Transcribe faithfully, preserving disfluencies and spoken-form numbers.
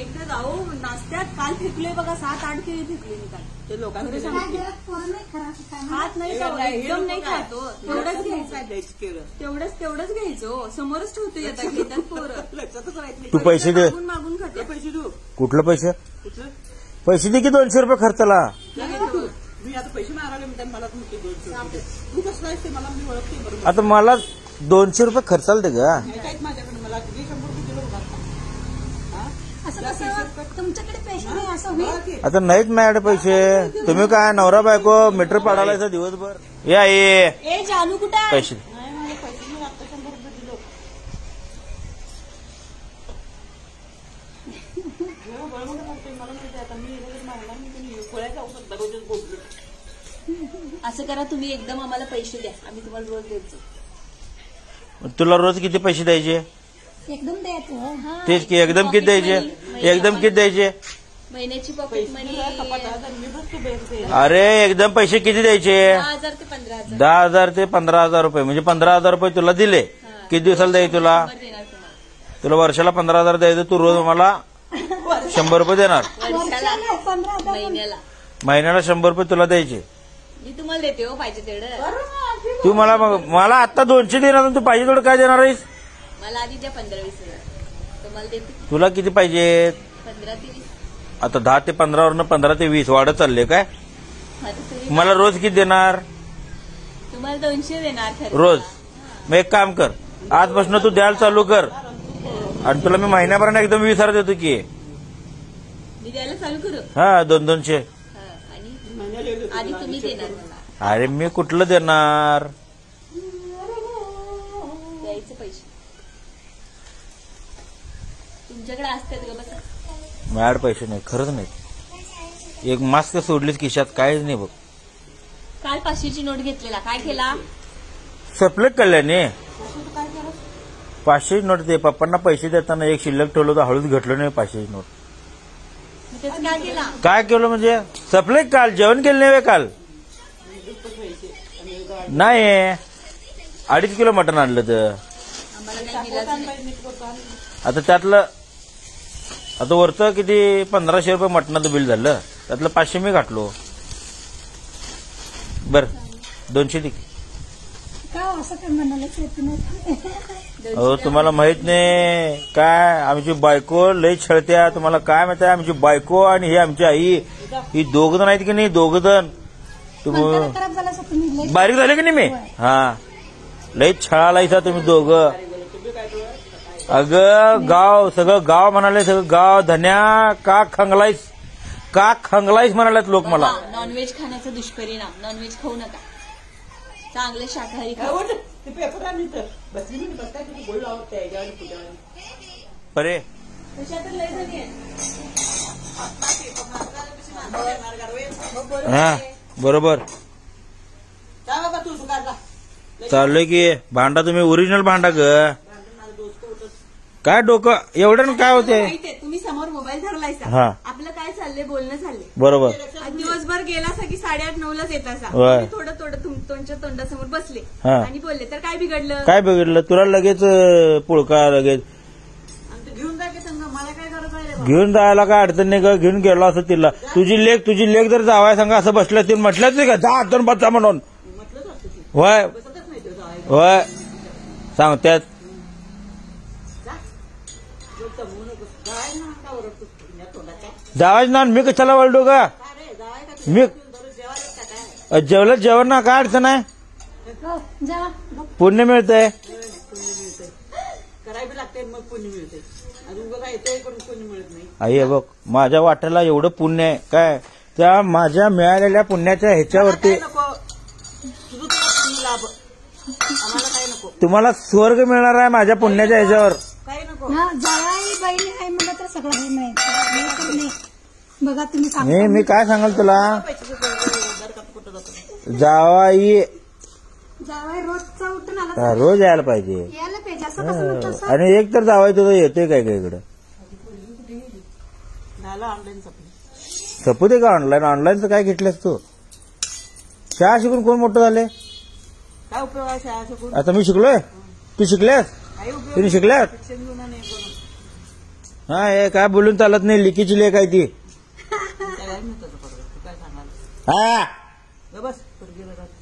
एकदा जाऊ नाश्त्यात काल फेकले बघा, सात आठ केळी फेकले मी काल. ते लोकांकडे हात नाही एकदम नाही खातो. तेवढंच घ्यायचं, तेवढंच तेवढंच घ्यायचं. समोरच ठेवतो येतात घेतात पोरं. लक्षातच राहत नाही. तू पैसे दे. मागून मागून खाते. पैसे देऊ. कुठलं पैसे? पैसे दे की दोनशे रुपये खर्चला. मी आता पैसे मारायला म्हणतात मला दोनशे. तू कसं आहे ते मला मी ओळखते बरोबर. आता मला दोनशे रुपये खर्चाला दे ग. माझ्याकडे मला शंभर रुपये दिलं बघा. तुमच्याकडे पैसे नाही असं होईल. आता नाहीत माझ्याकडे पैसे. तुम्ही काय नवरा बायको मीटर पाडायला दिवसभर. या ये जानू कुठे पैसे पैसे मी आता शंभर रुपये दिलो. मला माहिती आता मी गोळ्या जाऊ शकता रोजच बोललो. असं करा तुम्ही एकदम आम्हाला पैसे द्या, आम्ही तुम्हाला रोज द्यायचो. तुला रोज किती पैसे द्यायचे? एकदम द्यायचं. तेच की एकदम किती द्यायचे? एकदम किती द्यायचे? महिन्याची पॉकेट मनी. अरे एकदम पैसे किती द्यायचे? दहा हजार ते पंधरा हजार. दहा हजार ते पंधरा हजार रुपये म्हणजे पंधरा हजार रुपये तुला दिले. किती दिवसाला द्यायचे तुला? तुला वर्षाला पंधरा हजार द्यायचं. तू रोज मला शंभर रुपये देणार. महिन्याला महिन्याला शंभर रुपये तुला द्यायचे. मी तुम्हाला देते हो पाहिजे तेवढं. तू मला मला आता दोनशे देणार. तू पाहिजे तेवढं काय देणार आहेस? मला आधी द्या पंधरा वीस हजार. तुम्हाला देते. तुला किती पाहिजे? पंधरा ते वीस. आता दहा ते पंधरा वरनं पंधरा ते वीस वाढत चालले काय? मला रोज किती देणार? तुम्हाला दोनशे देणार रोज. मग एक काम कर, आजपासून तू द्यायला चालू कर आणि तुला मी महिन्याभराने एकदम वीस हजार देतो की. मी द्यायला चालू करू. हा दोन दोनशे. आणि आधी तुम्ही देणार मला. अरे मी कुठलं देणार? द्यायचे पैसे तुमच्याकडे असतात का? बस माझ्याकडे पैसे नाही, खरंच नाही. एक मास्क सोडलीस खिशात, काहीच नाही बघ. काल पाचशेची नोट घेतलेला काय केला? सपलेक कल्याणी पाचशेची नोट दे. पप्पांना पैसे देताना एक शिल्लक ठेवलं तर हळूच घटलं नाही पाचशेची नोट. त्याचं काय केला? काय केलं म्हणजे? सपले काल जेवण केलं नाही काल? नाही अडीच किलो मटण आणलं तर. आता त्यातलं आता वरचं किती पंधराशे रुपये मटणाचं बिल झालं, त्यातलं पाचशे मी घातलो. बर दोनशे दे. असं काय म्हणायला येत नाही. अहो तुम्हाला माहित नाही काय, आमची बायको लई छळत्या. तुम्हाला काय माहिती आहे? आमची बायको आणि हे आमची आई ही दोघ जण आहेत की नाही? दोघ जण बारीक झाले की नाही मी? हा लई छळालायचा तुम्ही दोघं. अगं गाव सगळं गाव म्हणाले, सगळं गाव धन्या का खंगलाईस का खंगलाईस म्हणालेत लोक मला. नॉनव्हेज खाण्याचा दुष्परिणाम. नॉनव्हेज खाऊ नका, चांगले शाकाहारी खा. अरे हा बरोबर चाललोय की. भांडा तुम्ही ओरिजिनल भांडा ग. काय डोकं एवढं काय होते? तुम्ही समोर मोबाईल धरलायचा. हा आपलं काय चाललंय? बोलणं चाललंय बरोबर. दिवसभर गेला की साडेआठ नऊ लाच येत असा. थोडं थोडं तुमच्या तोंडासमोर बसले आणि बोलले तर काय बिघडलं? काय बिघडलं? तुला लगेच पुळका लगेच घेऊन जा की संग. मला काय गरज आहे? घेऊन जायला काय अडचण नाही ग. घेऊन गेलो असं तिला. तुझी लेख तुझी लेख जर जावाय सांगा असं बसल्या ती म्हटलंच नाही का जा अडचण बच्चा म्हणून? होय होय सांगत्यात. जावायच ना मी कशाला वळडो का? मी जेवलं जेवण ना काय अडचण आहे? पुण्य मिळतंय. करायला लागते मग पुण्य मिळते. अजून बघा येते पण पुण्य मिळत नाही. आई बघ माझ्या वाट्याला एवढं पुण्य आहे काय, त्या माझ्या मिळालेल्या पुण्याच्या ह्याच्यावरती तुम्हाला स्वर्ग मिळणार आहे माझ्या पुण्याच्या ह्याच्यावर. काही नको. जावाई बहिणी आहे म्हणलं तर सगळं हे नाही. बघा तुम्ही मी मी काय सांगाल तुला, जावाई जावाई रोजचा उठून आला रोज यायला पाहिजे. यायला पाहिजे असं कसं उठतं? आणि एक तर जावाई तुझं येतोय काय काय इकडं? सपू दे का ऑनलाईन? ऑनलाईनचं काय घेतलंस तू? शाळा शिकून कोण मोठं झाले? काय उपयोग आहे शाळा शिकून? आता मी शिकलोय, तू शिकल्यास? तुम्ही शिकल्यात? हा हे काय बोलून चालत नाही, लिकीची लेख आहे ती. काय नाही तसं पडलं, तू काय सांगाल हा बस गेलं